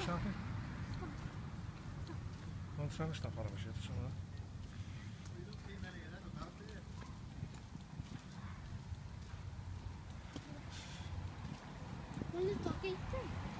Şarkı. Konuşan işte paramış ya. Sonra. Bunu takip ettim.